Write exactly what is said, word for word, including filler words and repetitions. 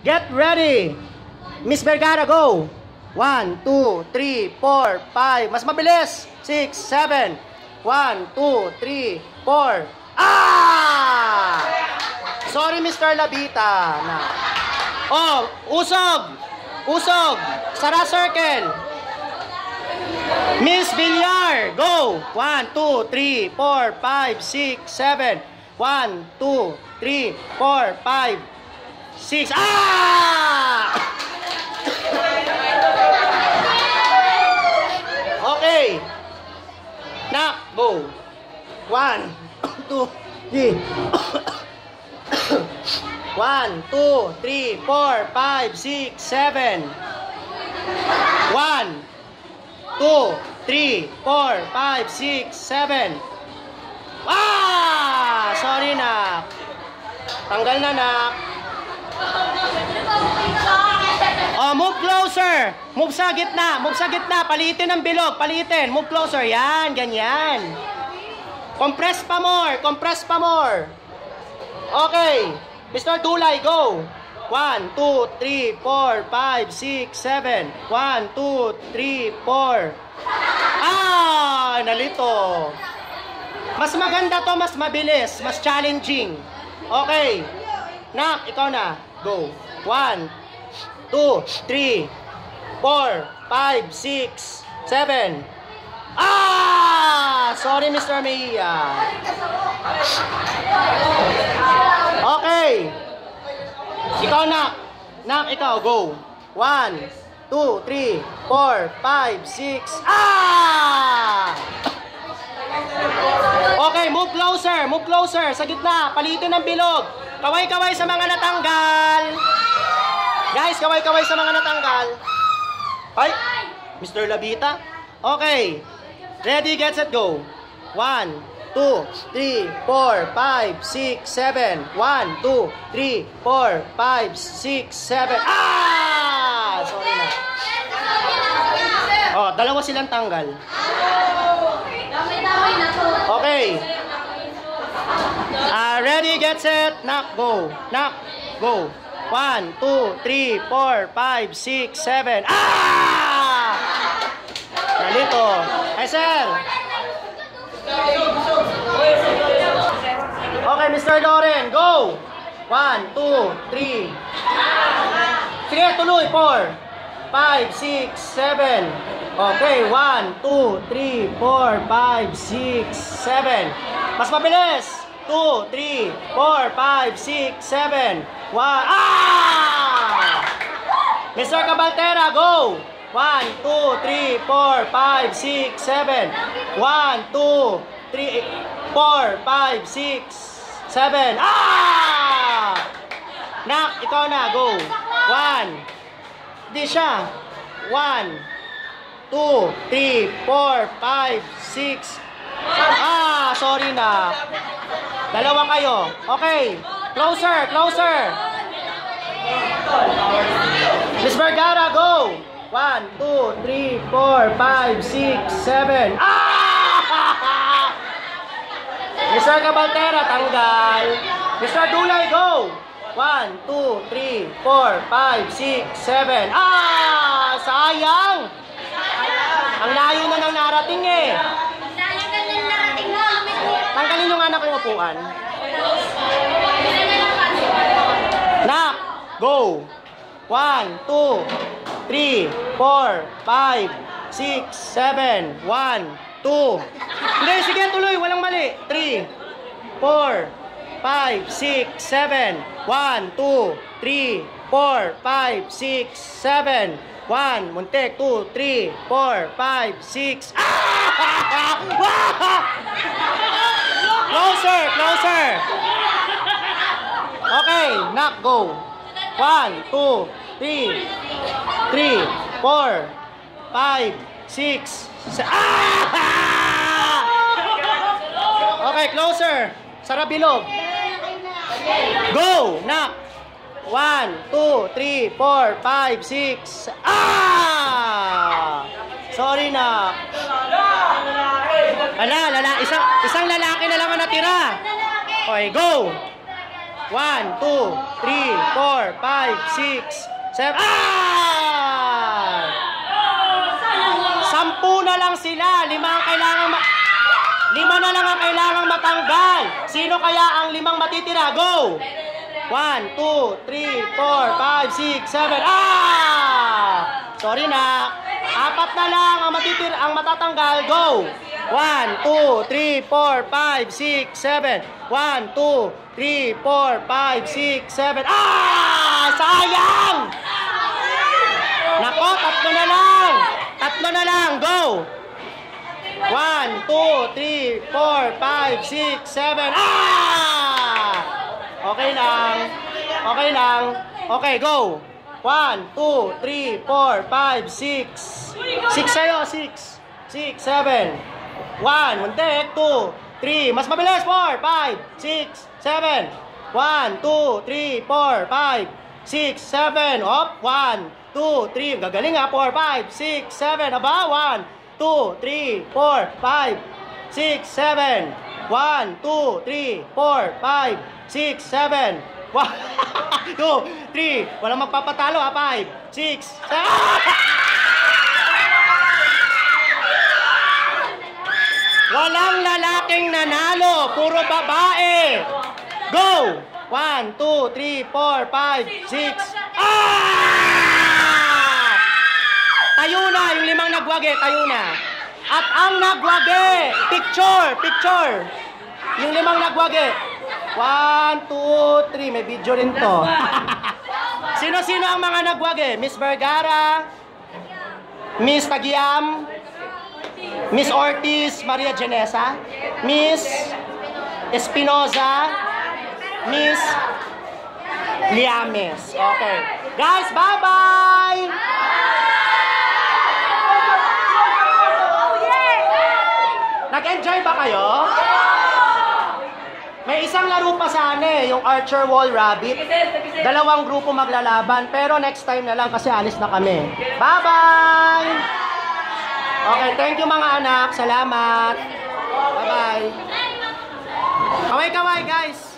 Get ready. Miss Vergara, go. one, two, three, four, five. Mas mabilis. six, seven. one, two, three, four. Ah! Sorry, Mister Labita. Na. Oh, usog. Usog. Sara circle. Miss Villar, go. one, two, three, four, five, six, seven. one, two, three, four, five, six. Ah! Okay. Nak, go. one, two, three. one, two, three, four, five, six, seven. one, two, three, four, five, six, seven. Ah! Sorry, nak. Tanggal na, nak. Oh, move closer. Move sa gitna. Move sa gitna. Palitin ang bilog. Palitin. Move closer. Yan, ganyan. Compress pa more. Compress pa more. Okay. Mister Dulay, go. one, two, three, four, five, six, seven. one, two, three, four. Ah! Nalito. Mas maganda to, mas mabilis, mas challenging. Okay. Nak, ikaw na. Go. one, two, three, four, five, six, seven. Ah! Sorry, Mister Mia. Okay. Ikaw, Nak. Nak, ikaw. Go. one, two, three, four, five, six. Ah! Okay, move closer. Move closer. Sa gitna. Palitin ang bilog. Kaway-kaway sa mga natanggal. Guys, kaway-kaway sa mga natanggal. Ay, Mister Labita. Okay. Ready, get, set, go. one, two, three, four, five, six, seven. one, two, three, four, five, six, seven. Ah! Sorry na. Oh, dalawa silang tanggal. Okay. Uh, ready, get, set, knock, go. Knock, go. one, two, three, four, five, six, seven. Ah! Nalito. Hey, sir. Okay, Mister Loren, go. one, two, three. Sige, tuloy. four, five, six, seven. Okay, one, two, three, four, five, six, seven. Mas mabilis. two, three, four, five, six, seven. one. Ah! Mister Cabaltera, go. one, two, three, four, five, six, seven. one, two, three, four, five, six, seven. Ah! Nak, ikaw na, go. one. Di siya. one, two, three, four, five, six. Ah, sorry na. Dalawa kayo. Okay. Closer, closer. Miss Vergara, go. one, two, three, four, five, six, seven. Ah! Mister Cabaltera, tanggal. Mister Dulay, go. one, two, three, four, five, six, seven. Ah! Sayang! Ang layo na nang narating eh. Tanggalin yung anak yung upuan. Nak, go. one, two, three, four, five, six, seven. one, two. Hindi, sige, tuloy. Walang mali. three, four, five, six, seven. one, two, three, four, five, six, seven. one, muntik. two, three, four, five, six. Ah! Closer, closer. Okay, knock, go. one, two, three, three, four, five, six, seven. Ah! Okay, closer. Sarap bilog. Go, knock. one, two, three, four, five, six. Ah! Sorry na. Ala, lala, isang isang lalaki na lang ang natira. Okay, go. one, two, three, four, five, six, seven. Ah! Sampu na lang sila. Lima ang kailangan ma... Lima na lang ang kailangang matanggal. Sino kaya ang limang matitira? Go! one, two, three, four, five, six, seven. Ah! Sorry na. Apat na lang ang matitira, ang matatanggal. Go! one, two, three, four, five, six, seven. one, two, three, four, five, six, seven. Ah! Sayang! Nako, tatlo na lang. Tatlo na lang. Go! one, two, three, four, five, six, seven. Ah! Okay lang. Okay lang. Okay, go. one, two, three, four, five, six. six sa'yo, six. six, seven. one, muntik. two, three. Mas mabilis. four, five, six, seven. one, two, three, four, five, six, seven. Op. one, two, three. Gagaling ha. four, five, six, seven. Aba. one, two, three, four, five, six, seven. one, two, three, four, five, six, seven. one, two, three. Walang magpapatalo ha. five, six, seven. Walang lalaking nanalo. Puro babae. Go! one, two, three, four, five, six. Ah! Tayo na, yung limang nagwagi, tayo na. At ang nagwagi, picture, picture. Yung limang nagwagi. one, two, three, may video rin to. Sino-sino ang mga nagwagi? Miss Vergara, Miss Tagiam, Miss Ortiz, Maria Janessa, Miss Espinoza, Miss Liames. Okay. Guys, bye-bye! Nag-enjoy ba kayo? May isang laro pa sana eh, yung Archer Wall Rabbit. Dalawang grupo maglalaban, pero next time na lang kasi alis na kami. Bye-bye! Okay, thank you mga anak. Salamat. Bye-bye. Kaway-kaway guys.